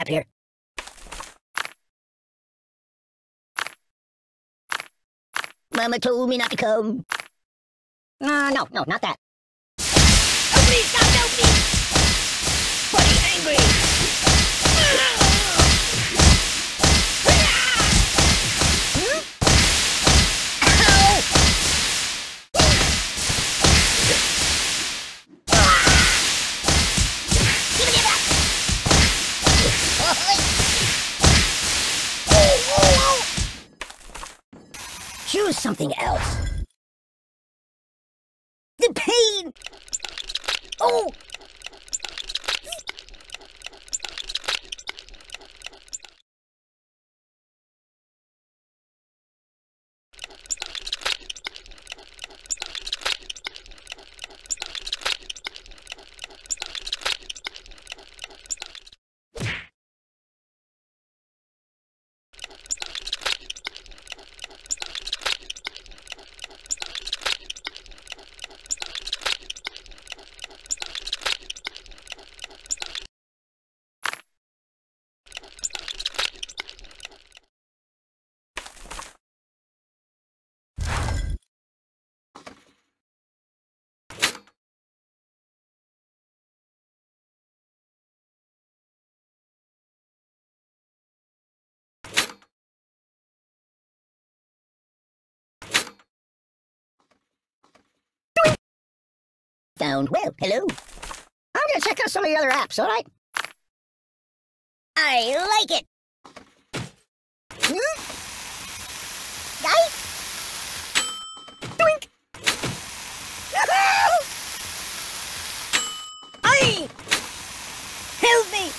up here. Mama told me not to come. No, not that. Oh, please, God, no, please! Buddy, angry! Choose something else. The pain! Oh! Found. Well, hello. I'm gonna check out some of the other apps, alright? I like it! Right? Doink! Aye! Help me!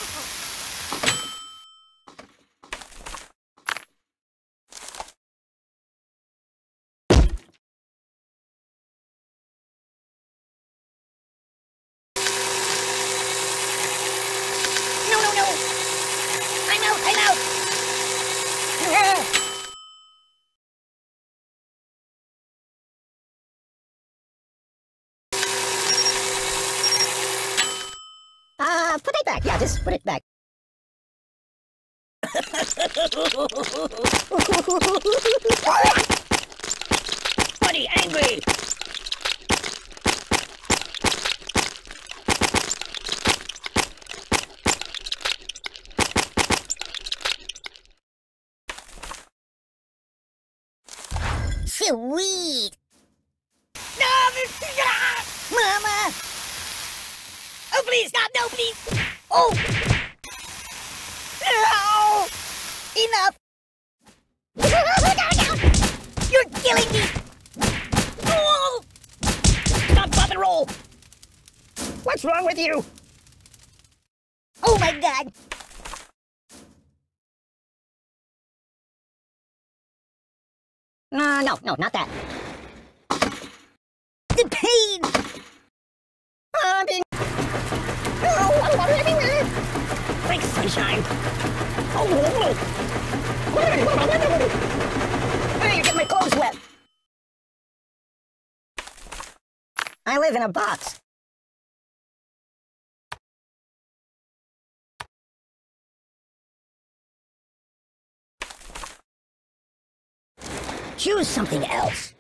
Put it back. Yeah, just put it back. Buddy, angry! Sweet! Mama! Oh, please, God, no, please! Oh! No! Enough! You're killing me! Oh! Stop, pop, and roll! What's wrong with you? Oh, my God! No, not that. The pain! Thanks, sunshine. Hey, you're getting my clothes wet. I live in a box. Choose something else.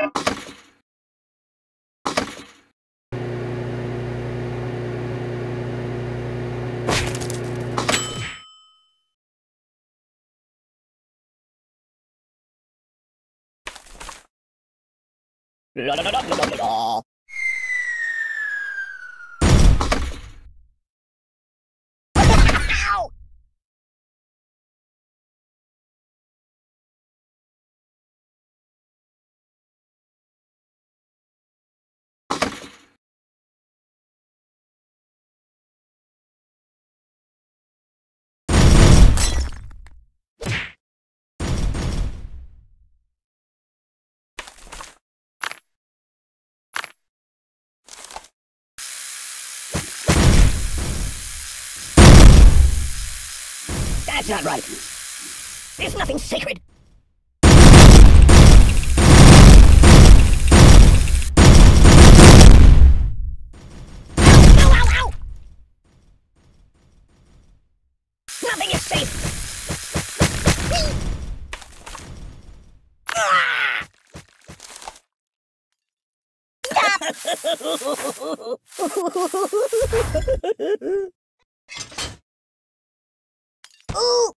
La la la la la la. Ow! That's not right. There's nothing sacred. Ow, ow, ow! your face! Ah! Ooh!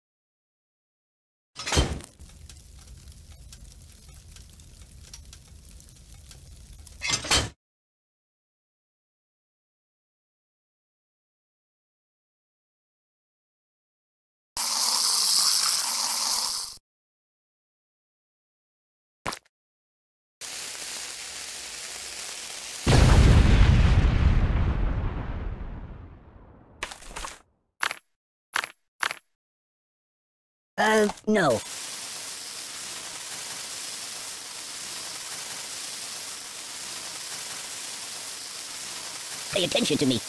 No. Pay attention to me.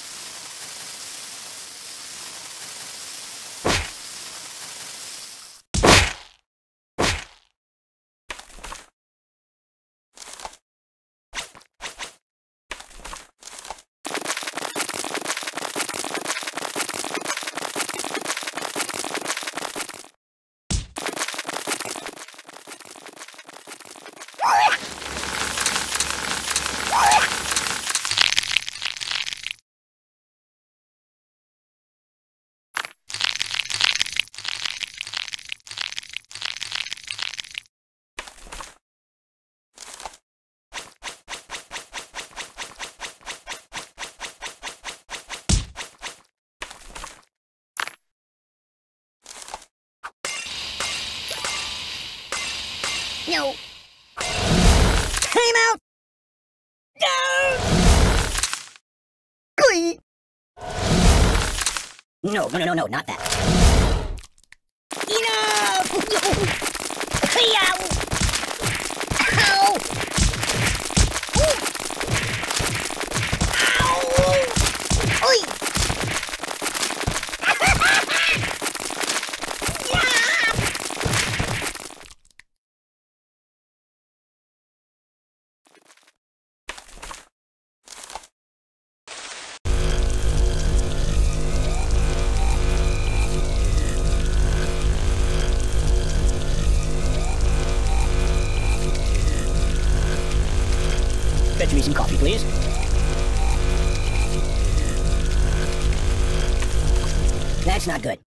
No. Time out! No! No, not that. Enough! Ow! Ow! Oi! Fetch me some coffee, please. That's not good.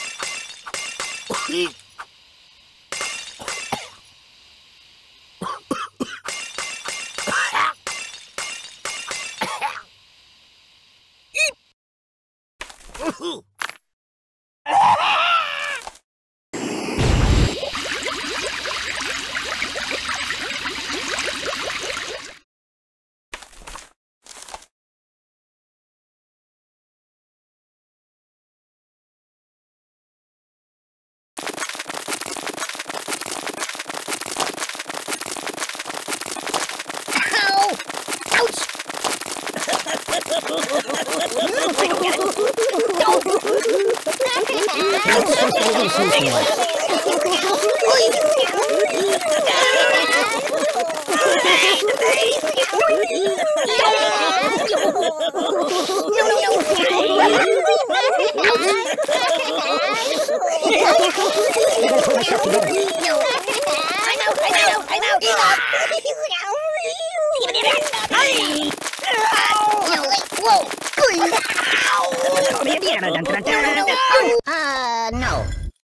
No.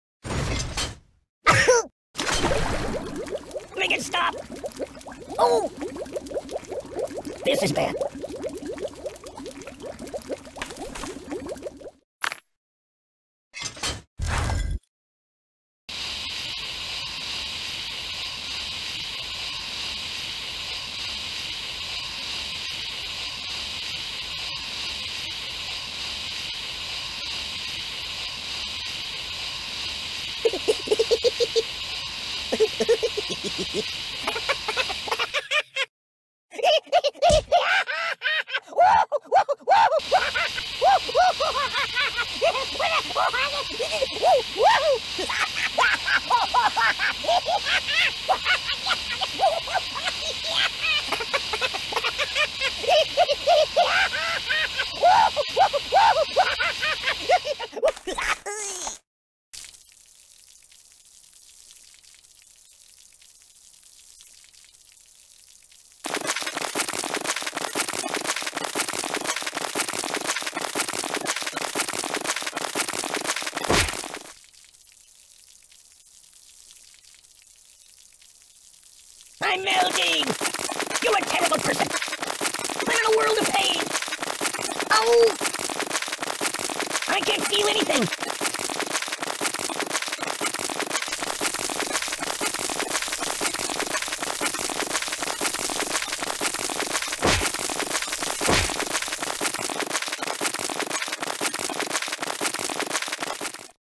Make it stop! Oh! This is bad. a person. I'm in a world of pain. Oh! I can't feel anything.